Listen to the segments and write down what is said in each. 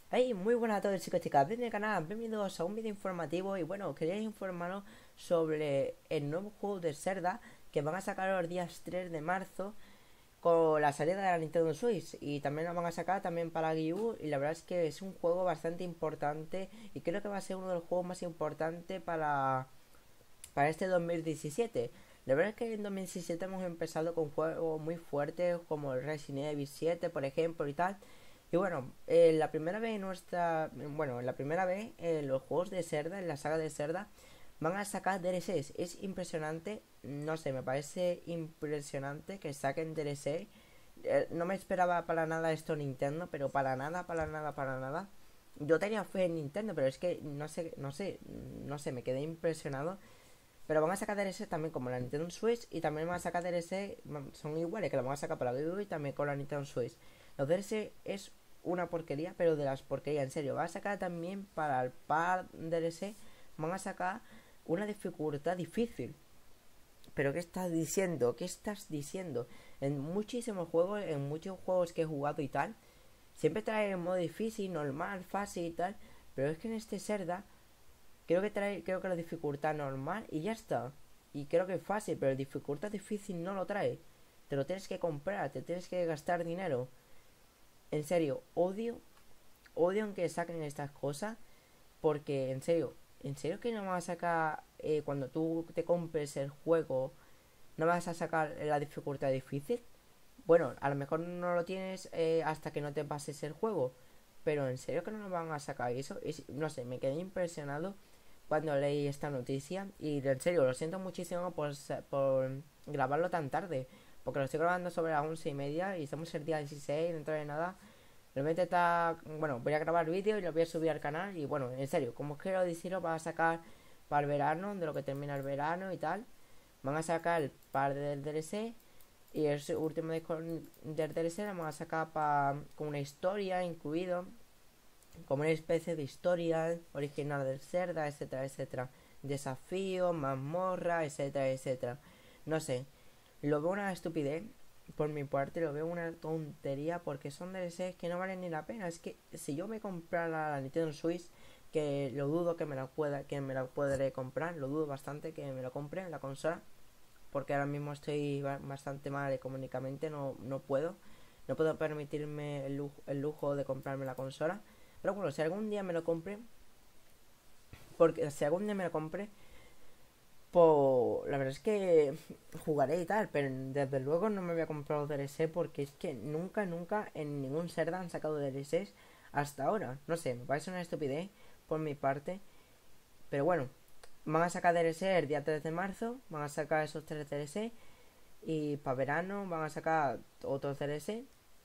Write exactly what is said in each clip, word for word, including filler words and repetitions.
Hey, muy buenas a todos chicos y chicas, bienvenidos al canal, bienvenidos a un vídeo informativo. Y bueno, quería informaros sobre el nuevo juego de Zelda que van a sacar los días tres de marzo con la salida de la Nintendo Switch, y también lo van a sacar también para Wii U. Y la verdad es que es un juego bastante importante y creo que va a ser uno de los juegos más importantes para, para este dos mil diecisiete. La verdad es que en dos mil diecisiete hemos empezado con juegos muy fuertes como el Resident Evil siete, por ejemplo, y tal. Y bueno, eh, la primera vez en nuestra. Bueno, la primera vez eh, los juegos de Zelda, en la saga de Zelda, van a sacar D L Cs. Es impresionante, no sé, me parece impresionante que saquen D L C. Eh, no me esperaba para nada esto Nintendo, pero para nada, para nada, para nada. Yo tenía fe en Nintendo, pero es que no sé, no sé, no sé, me quedé impresionado. Pero van a sacar D L C también como la Nintendo Switch, y también van a sacar D L C, son iguales, que lo van a sacar para la Wii U y también con la Nintendo Switch. Los D L C es una porquería, pero de las porquerías, en serio. Van a sacar también para el par D L C, van a sacar una dificultad difícil. Pero ¿qué estás diciendo? ¿Qué estás diciendo? En muchísimos juegos, en muchos juegos que he jugado y tal, siempre trae el modo difícil, normal, fácil y tal. Pero es que en este Zelda Creo que trae, creo que la dificultad normal y ya está. Y creo que es fácil, pero la dificultad difícil no lo trae. Te lo tienes que comprar, te tienes que gastar dinero. En serio, odio, odio en que saquen estas cosas. Porque, en serio, en serio que no vas a sacar, eh, cuando tú te compres el juego, no vas a sacar la dificultad difícil. Bueno, a lo mejor no lo tienes eh, hasta que no te pases el juego. Pero en serio que no lo van a sacar. Y eso, es, no sé, me quedé impresionado cuando leí esta noticia. Y en serio, lo siento muchísimo por, por grabarlo tan tarde. Porque lo estoy grabando sobre las once y media y estamos el día dieciséis, dentro de nada. Realmente está. Bueno, voy a grabar vídeo y lo voy a subir al canal. Y bueno, en serio, como quiero decirlo, va a sacar para el verano, de lo que termina el verano y tal. Van a sacar el par del D L C. Y el último disco del D L C lo van a sacar pa, con una historia incluido, como una especie de historia original del Zelda, etcétera, etcétera. Desafío, mazmorra, etcétera, etcétera. No sé, lo veo una estupidez. Por mi parte, lo veo una tontería porque son D L Cs que no valen ni la pena. Es que si yo me comprara la Nintendo Switch, que lo dudo que me la pueda, que me la podré comprar, lo dudo bastante que me la compre en la consola, porque ahora mismo estoy bastante mal económicamente, no, no puedo. No puedo permitirme el lujo, el lujo de comprarme la consola. Pero bueno, si algún día me lo compre, porque si algún día me lo compre, pues la verdad es que jugaré y tal, pero desde luego no me voy a comprar los D L C porque es que nunca, nunca en ningún Zelda han sacado D L Cs hasta ahora. No sé, me parece una estupidez por mi parte, pero bueno, van a sacar D L C el día tres de marzo, van a sacar esos tres D L C, y para verano van a sacar otros D L C,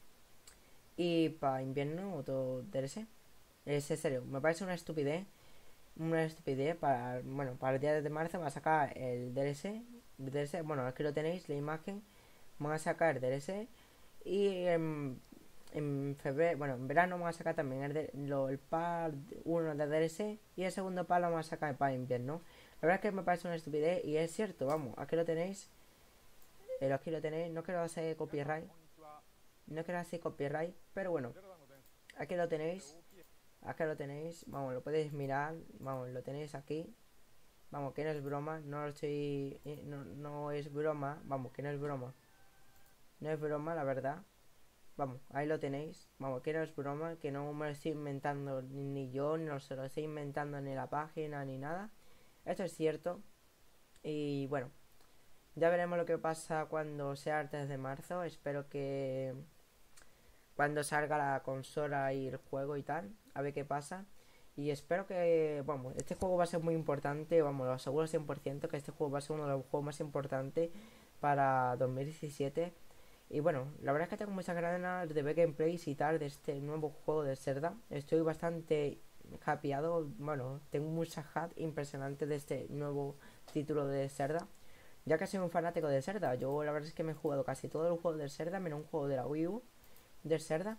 y para invierno otro D L C. Es en serio, me parece una estupidez una estupidez para, bueno, para el día de marzo van a sacar el D L C, D L C, bueno, aquí lo tenéis, la imagen, van a sacar D L C. Y en, en febrero, bueno, en verano van a sacar también el, de, lo, el par uno de D L C, y el segundo par lo van a sacar para invierno. La verdad es que me parece una estupidez y es cierto, vamos, aquí lo tenéis, eh, aquí lo tenéis, no quiero hacer copyright, no quiero hacer copyright, pero bueno, aquí lo tenéis, aquí lo tenéis, vamos, lo podéis mirar, vamos, lo tenéis aquí. Vamos, que no es broma, no lo estoy. No, no es broma, vamos, que no es broma. No es broma, la verdad. Vamos, ahí lo tenéis. Vamos, que no es broma, que no me lo estoy inventando ni, ni yo, no se lo estoy inventando ni la página ni nada. Esto es cierto. Y bueno, ya veremos lo que pasa cuando sea el tres de marzo. Espero que cuando salga la consola y el juego y tal, a ver qué pasa. Y espero que, vamos, este juego va a ser muy importante, vamos, lo aseguro cien por ciento que este juego va a ser uno de los juegos más importantes para dos mil diecisiete. Y bueno, la verdad es que tengo muchas ganas de ver gameplays y tal de este nuevo juego de Zelda. Estoy bastante hypeado, bueno, tengo mucha hype impresionante de este nuevo título de Zelda. Ya que soy un fanático de Zelda, yo la verdad es que me he jugado casi todos los juegos de Zelda, menos un juego de la Wii U de Zelda.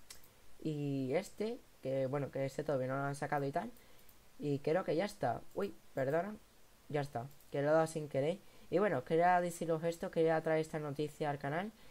Y este, que bueno, que este todavía no lo han sacado y tal. Y creo que ya está. Uy, perdona. Ya está. Que lo he dado sin querer. Y bueno, quería deciros esto, quería traer esta noticia al canal.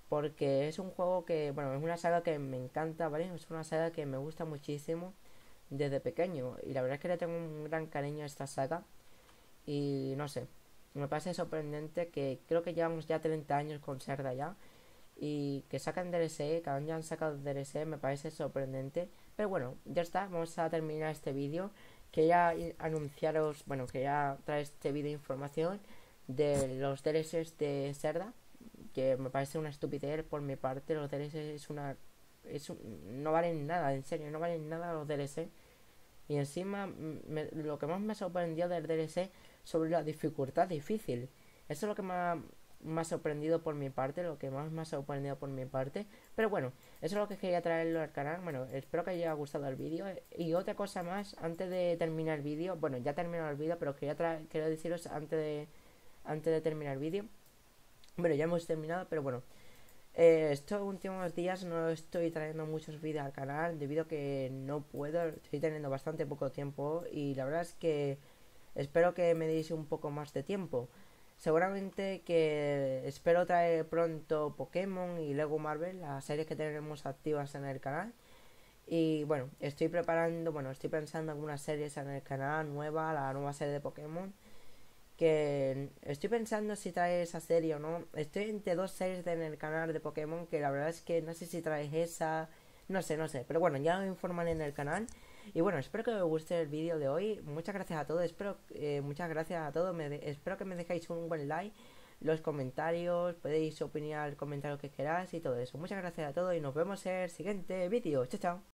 porque es un juego que, bueno, es una saga que me encanta, ¿vale? Es una saga que me gusta muchísimo desde pequeño y la verdad es que le tengo un gran cariño a esta saga y no sé, me parece sorprendente que creo que llevamos ya treinta años con Zelda ya y que sacan D L C, que aún ya han sacado D L C, me parece sorprendente. Pero bueno, ya está, vamos a terminar este vídeo. Quería anunciaros, bueno, quería traer este vídeo de información de los D L Cs de Zelda, que me parece una estupidez por mi parte. Los D L C es una... Es un, no valen nada, en serio, no valen nada los D L C. Y encima, me, lo que más me sorprendió del D L C sobre la dificultad difícil. Eso es lo que más me ha sorprendido por mi parte, lo que más me ha sorprendido por mi parte. Pero bueno, eso es lo que quería traerlo al canal. Bueno, espero que haya gustado el vídeo. Y otra cosa más, antes de terminar el vídeo, bueno, ya terminado el vídeo, pero quería, traer, quería deciros antes de, antes de terminar el vídeo. Bueno, ya hemos terminado, pero bueno. Eh, estos últimos días no estoy trayendo muchos vídeos al canal debido a que no puedo, estoy teniendo bastante poco tiempo y la verdad es que espero que me deis un poco más de tiempo. Seguramente que espero traer pronto Pokémon y Lego Marvel, las series que tenemos activas en el canal. Y bueno, estoy preparando, bueno, estoy pensando en algunas series en el canal nueva, la nueva serie de Pokémon que estoy pensando si trae esa serie o no. Estoy entre dos series en el canal de Pokémon que la verdad es que no sé si traes esa, no sé, no sé, pero bueno, ya lo informaré en el canal. Y bueno, espero que os guste el vídeo de hoy. Muchas gracias a todos, espero, eh, muchas gracias a todos. Me de, espero que me dejéis un buen like, los comentarios, podéis opinar el comentario que queráis y todo eso. Muchas gracias a todos y nos vemos en el siguiente vídeo. Chao, chao.